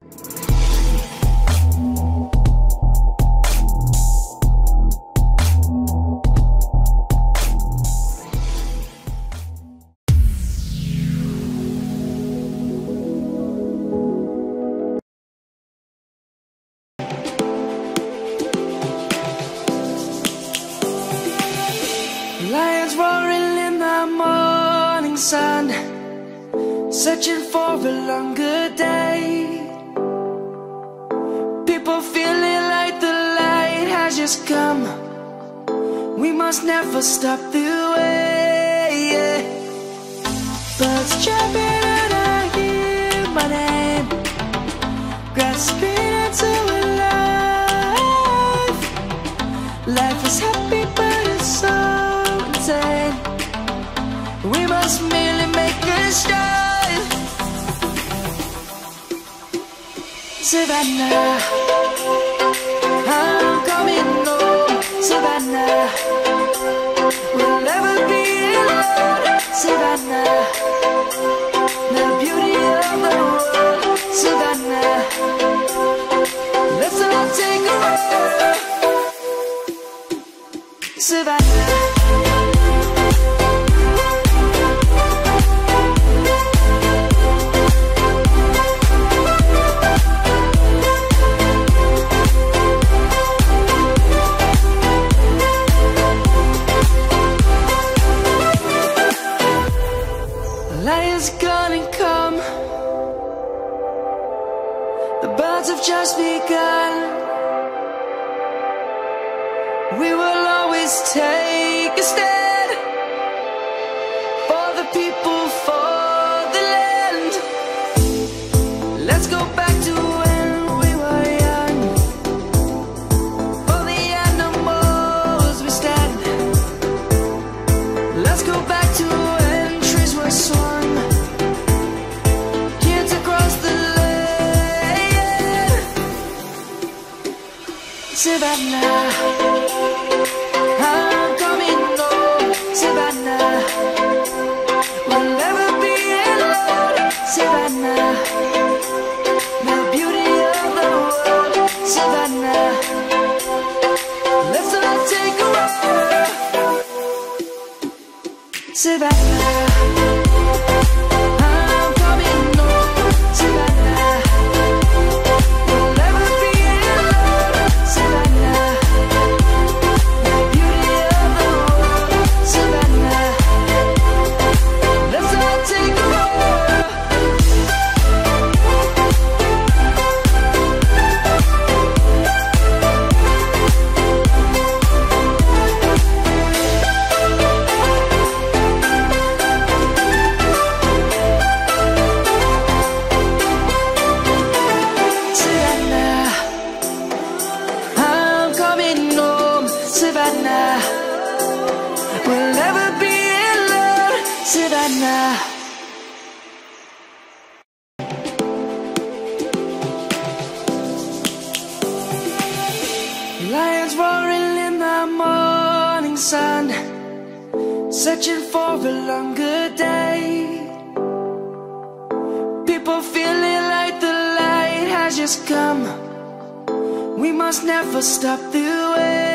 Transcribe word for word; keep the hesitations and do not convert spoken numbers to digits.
Lions roaring in the morning sun, searching for a longer day. People feeling like the light has just come. We must never stop the way. Birds jumping and I hear my name, grasping into a life. Life is happy but it's so insane. We must merely make a start. Savannah, I'm coming home. Savannah, we'll never be alone. Savannah, the beauty of the world. Savannah, let's all take a ride. Savannah, lion's gonna come. The birds have just begun. We will always take a stand for the people, for the land. Let's go back to when we were young. For the animals we stand. Let's go back to when trees were swung, kids across the land. Savannah, I'm coming home. Savannah, we'll never be alone. Savannah, the beauty of the world. Savannah, let's all take a ride. Savannah, I'm coming home. Savannah, we'll never be alone. Savannah, the beauty of the world. Savannah, let's all take a ride. Savannah, I'm coming home. Savannah, we'll never be alone. Savannah. Lions roaring in the morning sun, searching for a longer day. People feeling like the light has just come. We must never stop the way.